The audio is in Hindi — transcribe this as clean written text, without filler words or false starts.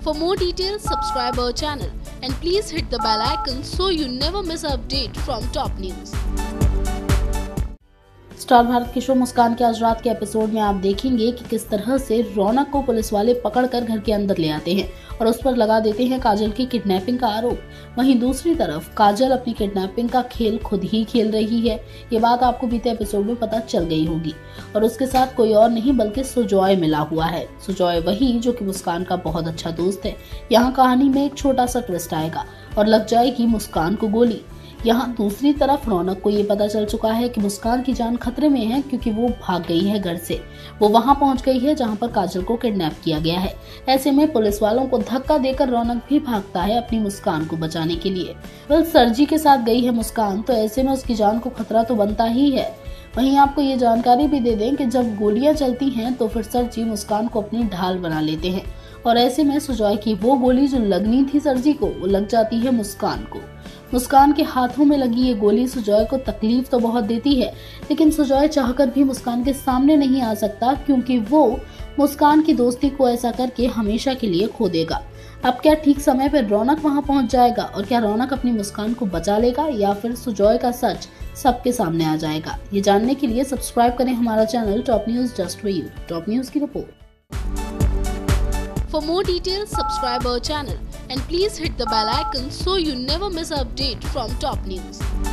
For more details, subscribe our channel and please hit the bell icon so you never miss an update from top news. Star Bharat के शो मुस्कान के आज रात के एपिसोड में आप देखेंगे कि किस तरह से रौनक को पुलिस वाले पकड़कर घर के अंदर ले आते हैं और उस पर लगा देते हैं काजल की किडनैपिंग का आरोप। वहीं दूसरी तरफ काजल अपनी किडनैपिंग का खेल खुद ही खेल रही है। ये बात आपको बीते एपिसोड में पता चल गई होगी और उसके साथ कोई और नहीं बल्कि सुजॉय मिला हुआ है। सुजॉय वही जो कि मुस्कान का बहुत अच्छा दोस्त है। यहाँ कहानी में एक छोटा सा ट्विस्ट आएगा और लग जाएगी मुस्कान को गोली। यहाँ दूसरी तरफ रौनक को ये पता चल चुका है कि मुस्कान की जान खतरे में है क्योंकि वो भाग गई है घर से। वो वहां पहुंच गई है जहां पर काजल को किडनैप किया गया है। ऐसे में पुलिस वालों को धक्का देकर रौनक भी भागता है अपनी मुस्कान को बचाने के लिए। सरजी के साथ गई है मुस्कान, तो ऐसे में उसकी जान को खतरा तो बनता ही है। वहीं आपको ये जानकारी भी दे दें कि जब गोलियां चलती हैं तो फिर सरजी मुस्कान को अपनी ढाल बना लेते हैं और ऐसे में सुजॉय की वो गोली जो लगनी थी सरजी को, वो लग जाती है मुस्कान को। मुस्कान के हाथों में लगी ये गोली सुजॉय को तकलीफ तो बहुत देती है, लेकिन सुजॉय चाहकर भी मुस्कान के सामने नहीं आ सकता क्योंकि वो मुस्कान की दोस्ती को ऐसा करके हमेशा के लिए खो देगा। अब क्या ठीक समय पर रौनक वहां पहुंच जाएगा और क्या रौनक अपनी मुस्कान को बचा लेगा या फिर सुजॉय का सच सबके सामने आ जाएगा? ये जानने के लिए सब्सक्राइब करें हमारा channel top news just for you. Top news की report. For more details, subscribe our channel and please hit the bell icon so you never miss an update from top news.